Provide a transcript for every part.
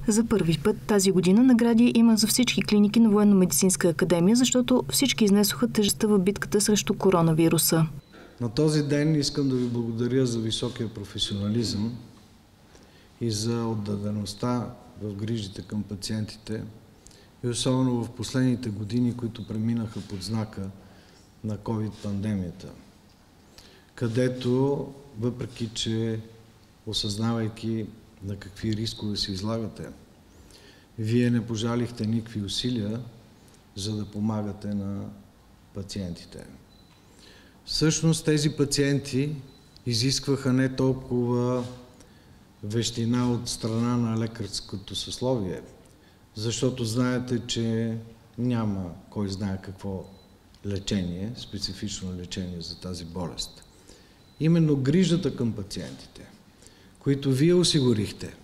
За първи път тази година награди има за всички клиники на Военно-медицинска академия, защото всички изнесоха тежестта в битката срещу коронавируса. На този ден искам да ви благодаря за високия професионализъм и за отдадеността в грижите към пациентите и особено в последните години, които преминаха под знака на COVID-пандемията, където, въпреки че осъзнавайки на какви рискове се излагате, вие не пожалихте никакви усилия, за да помагате на пациентите. Всъщност тези пациенти изискваха не толкова вещина от страна на лекарското съсловие, защото знаете, че няма кой знае какво лечение, специфично лечение за тази болест. Именно грижата към пациентите, които вие осигурихте,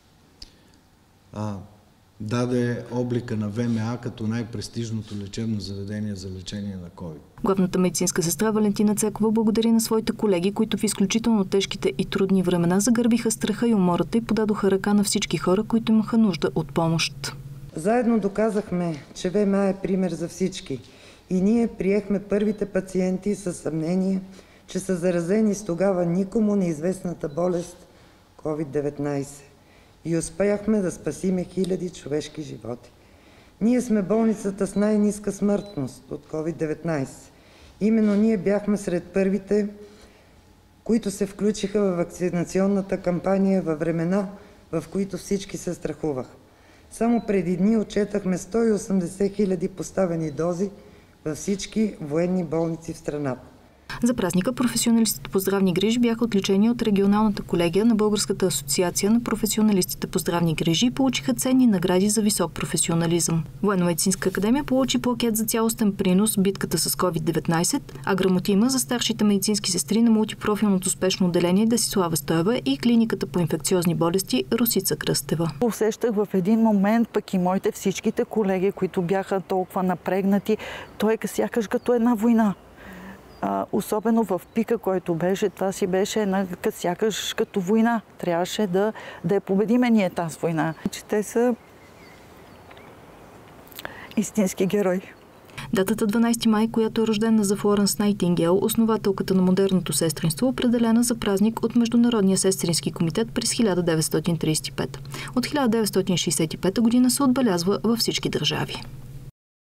даде облика на ВМА като най-престижното лечебно заведение за лечение на COVID. Главната медицинска сестра Валентина Цекова благодари на своите колеги, които в изключително тежките и трудни времена загърбиха страха и умората и подадоха ръка на всички хора, които имаха нужда от помощ. Заедно доказахме, че ВМА е пример за всички. И ние приехме първите пациенти със съмнение, че са заразени с тогава никому неизвестната болест COVID-19. И успяхме да спасиме хиляди човешки животи. Ние сме болницата с най-ниска смъртност от COVID-19. Именно ние бяхме сред първите, които се включиха в вакцинационната кампания във времена, в които всички се страхуваха. Само преди дни отчетахме 180 хиляди поставени дози във всички военни болници в страната. За празника професионалистите по здравни грижи бяха отличени от регионалната колегия на Българската асоциация на професионалистите по здравни грижи и получиха ценни награди за висок професионализъм. Военно-медицинска академия получи плакет за цялостен принос в битката с COVID-19, а грамотима за старшите медицински сестри на мултипрофилното спешно отделение Десислава Стоева и клиниката по инфекциозни болести Росица Кръстева. Усещах в един момент, пък и моите всичките колеги, които бяха толкова напрегнати, той сякаш като една война. Особено в пика, който беше, това си беше сякаш като война. Трябваше да я победиме ние тази война. Че те са истински герои. Датата 12 май, която е рождена за Флоренс Найтингейл, основателката на модерното сестринство, определена за празник от Международния сестрински комитет през 1935. От 1965 година се отбелязва във всички държави.